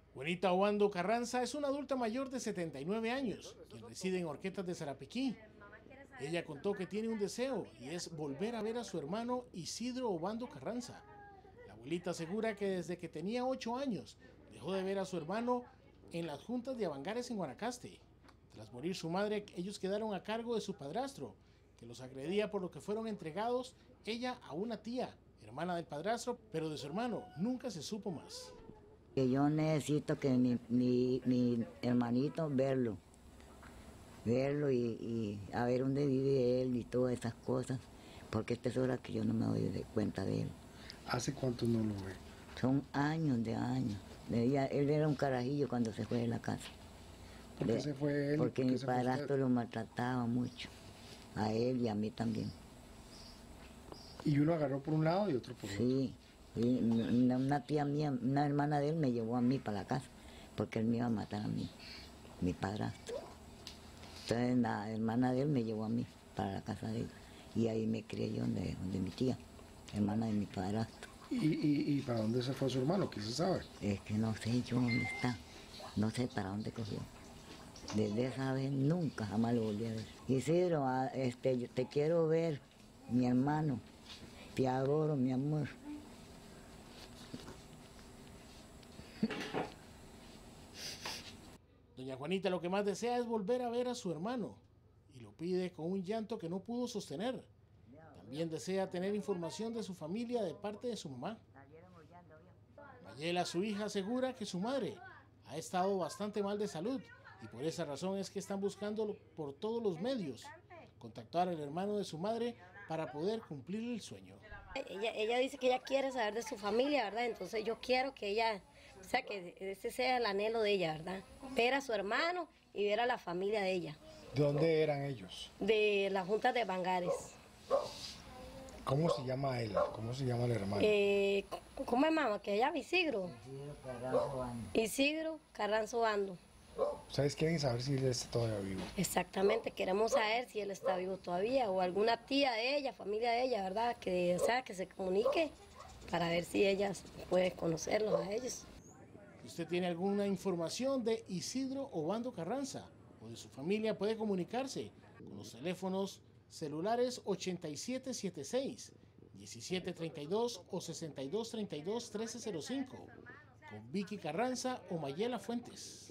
Juanita Obando Carranza es una adulta mayor de 79 años, quien reside en Horquetas de Sarapiquí. Ella contó que tiene un deseo y es volver a ver a su hermano Isidro Obando Carranza. La abuelita asegura que desde que tenía 8 años dejó de ver a su hermano en las juntas de Avangares en Guanacaste. Tras morir su madre, ellos quedaron a cargo de su padrastro, que los agredía, por lo que fueron entregados ella a una tía, hermana del padrastro, pero de su hermano nunca se supo más. Que yo necesito que mi hermanito verlo y a ver dónde vive él y todas esas cosas, porque esta es hora que yo no me doy de cuenta de él. ¿Hace cuánto no lo ve? Son años de años. Él era un carajillo cuando se fue de la casa. ¿Por qué se fue él? Porque mi padrastro lo maltrataba mucho, a él y a mí también. Y uno agarró por un lado y otro por otro. Sí, y una tía mía, una hermana de él me llevó a mí para la casa, porque él me iba a matar a mí, mi padrastro. Entonces la hermana de él me llevó a mí para la casa de él, y ahí me crié yo donde mi tía, hermana de mi padrastro. ¿Y para dónde se fue su hermano? ¿Qué se sabe? Es que no sé yo dónde está, no sé para dónde cogió. Desde esa vez nunca jamás lo volví a ver. Isidro, yo te quiero ver, mi hermano, te adoro, mi amor. Doña Juanita lo que más desea es volver a ver a su hermano y lo pide con un llanto que no pudo sostener. También desea tener información de su familia de parte de su mamá. Mayela, su hija, asegura que su madre ha estado bastante mal de salud y por esa razón es que están buscando por todos los medios contactar al hermano de su madre para poder cumplir el sueño. Ella dice que ella quiere saber de su familia, ¿verdad? Entonces yo quiero que ella, o sea, que ese sea el anhelo de ella, ¿verdad? Ver a su hermano y ver a la familia de ella. ¿De dónde eran ellos? De la Junta de Avangares. ¿Cómo se llama él? ¿Cómo se llama el hermano? ¿Cómo es, mamá? Que ella Isidro. Isidro Carranza Obando. ¿Ustedes quieren saber si él está todavía vivo? Exactamente, queremos saber si él está vivo todavía o alguna tía de ella, familia de ella, ¿verdad? Que, o sea, que se comunique para ver si ella puede conocerlos a ellos. Si usted tiene alguna información de Isidro Obando Carranza o de su familia, puede comunicarse con los teléfonos celulares 8776, 1732 o 6232 1305 con Vicky Carranza o Mayela Fuentes.